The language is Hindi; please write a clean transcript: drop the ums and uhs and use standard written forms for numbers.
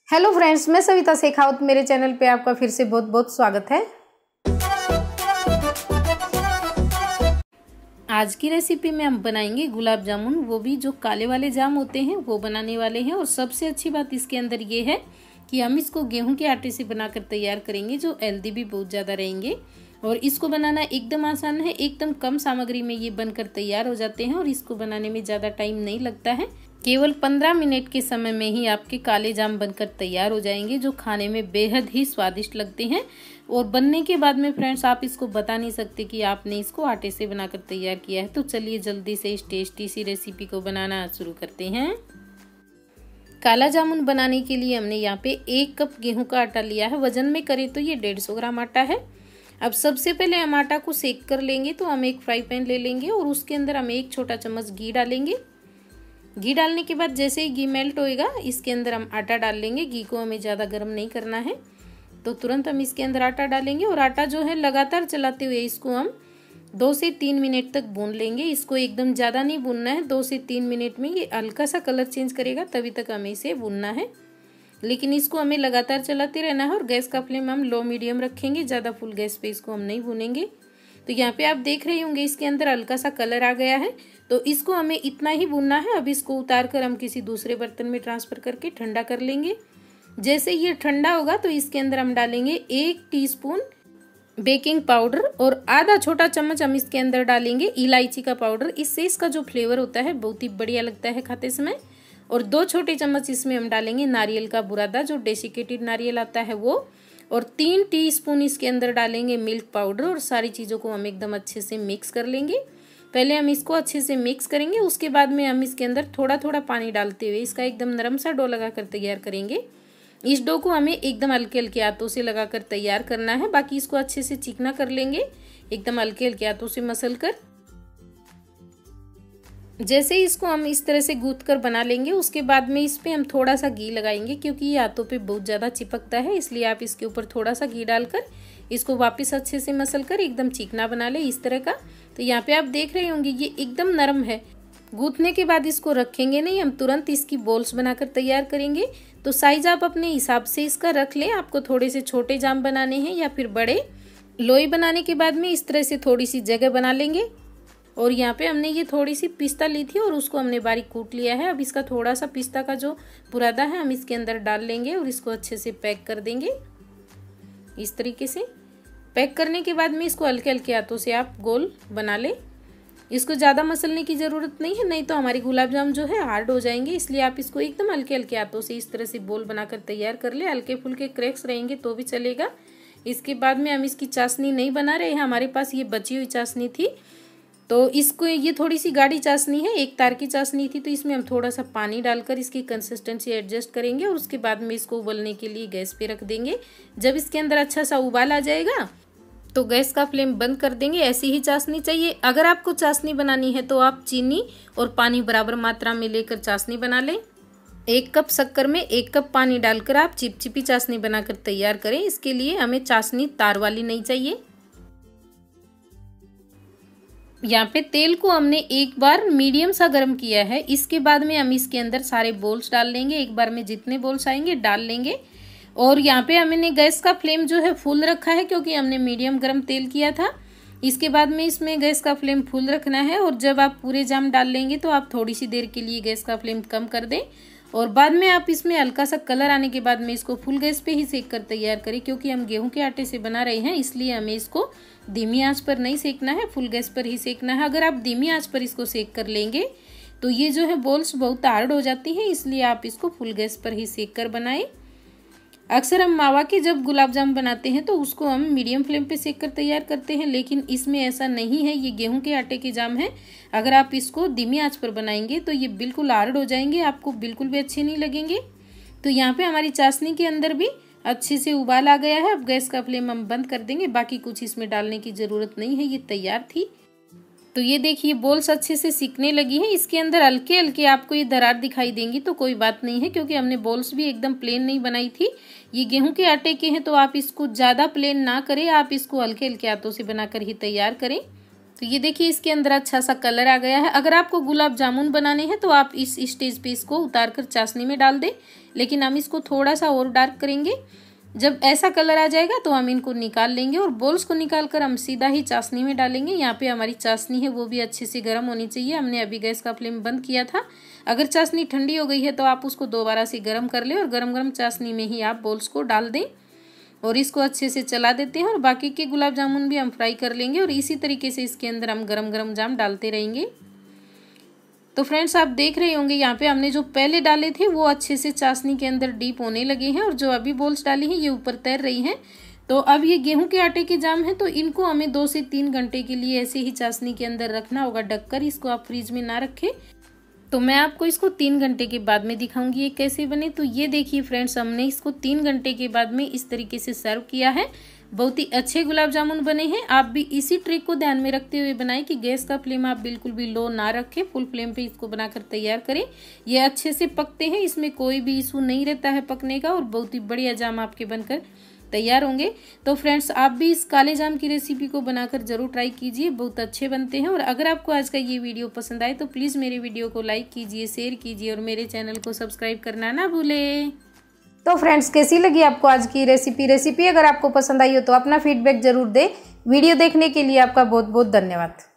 हेलो फ्रेंड्स, मैं सविता शेखावत। मेरे चैनल पे आपका फिर से बहुत बहुत स्वागत है। आज की रेसिपी में हम बनाएंगे गुलाब जामुन, वो भी जो काले वाले जाम होते हैं वो बनाने वाले हैं। और सबसे अच्छी बात इसके अंदर ये है कि हम इसको गेहूं के आटे से बनाकर तैयार करेंगे, जो हेल्दी भी बहुत ज़्यादा रहेंगे। और इसको बनाना एकदम आसान है, एकदम कम सामग्री में ये बनकर तैयार हो जाते हैं और इसको बनाने में ज़्यादा टाइम नहीं लगता है। केवल 15 मिनट के समय में ही आपके काले जाम बनकर तैयार हो जाएंगे, जो खाने में बेहद ही स्वादिष्ट लगते हैं। और बनने के बाद में फ्रेंड्स आप इसको बता नहीं सकते कि आपने इसको आटे से बनाकर तैयार किया है। तो चलिए जल्दी से इस टेस्टी सी रेसिपी को बनाना शुरू करते हैं। काला जामुन बनाने के लिए हमने यहाँ पे 1 कप गेहूं का आटा लिया है। वजन में करें तो ये 150 ग्राम आटा है। अब सबसे पहले हम आटा को सेक कर लेंगे। तो हम एक फ्राई पैन ले लेंगे और उसके अंदर हम 1 छोटा चम्मच घी डालेंगे। घी डालने के बाद जैसे ही घी मेल्ट होएगा, इसके अंदर हम आटा डाल लेंगे। घी को हमें ज़्यादा गर्म नहीं करना है, तो तुरंत हम इसके अंदर आटा डालेंगे। और आटा जो है लगातार चलाते हुए इसको हम 2 से 3 मिनट तक भून लेंगे। इसको एकदम ज़्यादा नहीं भूनना है, 2 से 3 मिनट में ये हल्का सा कलर चेंज करेगा, तभी तक हमें इसे भूनना है। लेकिन इसको हमें लगातार चलाते रहना है और गैस का फ्लेम हम लो मीडियम रखेंगे, ज़्यादा फुल गैस पे इसको हम नहीं भूनेंगे। तो यहाँ पे आप देख रहे होंगे इसके अंदर हल्का सा कलर आ गया है, तो इसको हमें इतना ही भूनना है। अब इसको उतार कर हम किसी दूसरे बर्तन में ट्रांसफर करके ठंडा कर लेंगे। जैसे ये ठंडा होगा तो इसके अंदर हम डालेंगे 1 टीस्पून बेकिंग पाउडर और आधा छोटा चम्मच हम इसके अंदर डालेंगे इलायची का पाउडर। इससे इसका जो फ्लेवर होता है बहुत ही बढ़िया लगता है खाते समय। और 2 छोटे चम्मच इसमें हम डालेंगे नारियल का बुरादा, जो डेसिकेटेड नारियल आता है वो। और 3 टीस्पून इसके अंदर डालेंगे मिल्क पाउडर। और सारी चीज़ों को हम एकदम अच्छे से मिक्स कर लेंगे। पहले हम इसको अच्छे से मिक्स करेंगे, उसके बाद में हम इसके अंदर थोड़ा थोड़ा पानी डालते हुए इसका एकदम नरम सा डो लगा कर तैयार करेंगे। इस डो को हमें एकदम हल्के हल्के हाथों से लगाकर तैयार करना है, बाकी इसको अच्छे से चिकना कर लेंगे, एकदम हल्के हल्के हाथों से मसल कर। जैसे इसको हम इस तरह से गूंथ कर बना लेंगे, उसके बाद में इस पे हम थोड़ा सा घी लगाएंगे, क्योंकि ये हाथों पे बहुत ज़्यादा चिपकता है। इसलिए आप इसके ऊपर थोड़ा सा घी डालकर इसको वापस अच्छे से मसल कर एकदम चिकना बना ले इस तरह का। तो यहाँ पे आप देख रहे होंगे ये एकदम नरम है। गूंथने के बाद इसको रखेंगे नहीं, हम तुरंत इसकी बॉल्स बनाकर तैयार करेंगे। तो साइज आप अपने हिसाब से इसका रख लें। आपको थोड़े से छोटे जाम बनाने हैं या फिर बड़े। लोई बनाने के बाद में इस तरह से थोड़ी सी जगह बना लेंगे। और यहाँ पे हमने ये थोड़ी सी पिस्ता ली थी और उसको हमने बारीक कूट लिया है। अब इसका थोड़ा सा पिस्ता का जो बुरादा है हम इसके अंदर डाल लेंगे और इसको अच्छे से पैक कर देंगे। इस तरीके से पैक करने के बाद में इसको हल्के हल्के हाथों से आप गोल बना ले। इसको ज़्यादा मसलने की ज़रूरत नहीं है, नहीं तो हमारी गुलाब जामुन जो है हार्ड हो जाएंगे। इसलिए आप इसको एकदम हल्के हल्के हाथों से इस तरह से बोल बनाकर तैयार कर ले। हल्के फुल्के क्रैक्स रहेंगे तो भी चलेगा। इसके बाद में हम इसकी चाशनी नहीं बना रहे हैं, हमारे पास ये बची हुई चाशनी थी, तो इसको ये थोड़ी सी गाढ़ी चाशनी है, 1 तार की चाशनी थी। तो इसमें हम थोड़ा सा पानी डालकर इसकी कंसिस्टेंसी एडजस्ट करेंगे और उसके बाद में इसको उबलने के लिए गैस पे रख देंगे। जब इसके अंदर अच्छा सा उबाल आ जाएगा तो गैस का फ्लेम बंद कर देंगे। ऐसी ही चाशनी चाहिए। अगर आपको चाशनी बनानी है तो आप चीनी और पानी बराबर मात्रा में लेकर चाशनी बना लें। 1 कप शक्कर में 1 कप पानी डालकर आप चिपचिपी चाशनी बनाकर तैयार करें। इसके लिए हमें चाशनी तार वाली नहीं चाहिए। यहाँ पे तेल को हमने एक बार मीडियम सा गर्म किया है। इसके बाद में हम इसके अंदर सारे बोल्स डाल लेंगे। एक बार में जितने बोल्स आएंगे डाल लेंगे। और यहाँ पे हमने गैस का फ्लेम जो है फुल रखा है, क्योंकि हमने मीडियम गर्म तेल किया था। इसके बाद में इसमें गैस का फ्लेम फुल रखना है। और जब आप पूरे जाम डाल लेंगे तो आप थोड़ी सी देर के लिए गैस का फ्लेम कम कर दें। और बाद में आप इसमें हल्का सा कलर आने के बाद में इसको फुल गैस पे ही सेक कर तैयार करें, क्योंकि हम गेहूं के आटे से बना रहे हैं, इसलिए हमें इसको धीमी आंच पर नहीं सेकना है, फुल गैस पर ही सेकना है। अगर आप धीमी आंच पर इसको सेक कर लेंगे तो ये जो है बॉल्स बहुत हार्ड हो जाती हैं, इसलिए आप इसको फुल गैस पर ही सेक कर बनाएं। अक्सर हम मावा के जब गुलाब जामुन बनाते हैं तो उसको हम मीडियम फ्लेम पे सेक कर तैयार करते हैं, लेकिन इसमें ऐसा नहीं है। ये गेहूं के आटे के जाम है। अगर आप इसको धीमी आंच पर बनाएंगे तो ये बिल्कुल हार्ड हो जाएंगे, आपको बिल्कुल भी अच्छे नहीं लगेंगे। तो यहाँ पे हमारी चाशनी के अंदर भी अच्छे से उबाल आ गया है। अब गैस का फ्लेम हम बंद कर देंगे। बाकी कुछ इसमें डालने की ज़रूरत नहीं है, ये तैयार थी। तो ये देखिए बॉल्स अच्छे से सिकने लगी है। इसके अंदर हल्के हल्के आपको ये दरार दिखाई देंगी, तो कोई बात नहीं है, क्योंकि हमने बॉल्स भी एकदम प्लेन नहीं बनाई थी। ये गेहूं के आटे के हैं, तो आप इसको ज़्यादा प्लेन ना करें, आप इसको हल्के हल्के हाथों से बनाकर ही तैयार करें। तो ये देखिए इसके अंदर अच्छा सा कलर आ गया है। अगर आपको गुलाब जामुन बनाने हैं तो आप इस स्टेज पे इसको उतार कर चाशनी में डाल दें, लेकिन हम इसको थोड़ा सा और डार्क करेंगे। जब ऐसा कलर आ जाएगा तो हम इनको निकाल लेंगे और बोल्स को निकाल कर हम सीधा ही चाशनी में डालेंगे। यहाँ पे हमारी चाशनी है वो भी अच्छे से गर्म होनी चाहिए। हमने अभी गैस का फ्लेम बंद किया था। अगर चाशनी ठंडी हो गई है तो आप उसको दोबारा से गर्म कर लें और गरम गरम चाशनी में ही आप बोल्स को डाल दें और इसको अच्छे से चला देते हैं। और बाकी के गुलाब जामुन भी हम फ्राई कर लेंगे और इसी तरीके से इसके अंदर हम गरम गरम जाम डालते रहेंगे। तो फ्रेंड्स आप देख रहे होंगे यहाँ पे हमने जो पहले डाले थे वो अच्छे से चाशनी के अंदर डीप होने लगे हैं और जो अभी बोल्स डाली हैं ये ऊपर तैर रही हैं। तो अब ये गेहूं के आटे के जाम है तो इनको हमें 2 से 3 घंटे के लिए ऐसे ही चाशनी के अंदर रखना होगा ढककर। इसको आप फ्रिज में ना रखें। तो मैं आपको इसको 3 घंटे के बाद में दिखाऊंगी ये कैसे बने। तो ये देखिए फ्रेंड्स, हमने इसको 3 घंटे के बाद में इस तरीके से सर्व किया है। बहुत ही अच्छे गुलाब जामुन बने हैं। आप भी इसी ट्रिक को ध्यान में रखते हुए बनाएं कि गैस का फ्लेम आप बिल्कुल भी लो ना रखें, फुल फ्लेम पे इसको बनाकर तैयार करें। ये अच्छे से पकते हैं, इसमें कोई भी इशू नहीं रहता है पकने का और बहुत ही बढ़िया जाम आपके बनकर तैयार होंगे। तो फ्रेंड्स आप भी इस काले जाम की रेसिपी को बनाकर जरूर ट्राई कीजिए, बहुत अच्छे बनते हैं। और अगर आपको आज का ये वीडियो पसंद आए तो प्लीज़ मेरे वीडियो को लाइक कीजिए, शेयर कीजिए और मेरे चैनल को सब्सक्राइब करना ना भूलें। तो फ्रेंड्स कैसी लगी आपको आज की रेसिपी अगर आपको पसंद आई हो तो अपना फीडबैक जरूर दें। वीडियो देखने के लिए आपका बहुत बहुत धन्यवाद।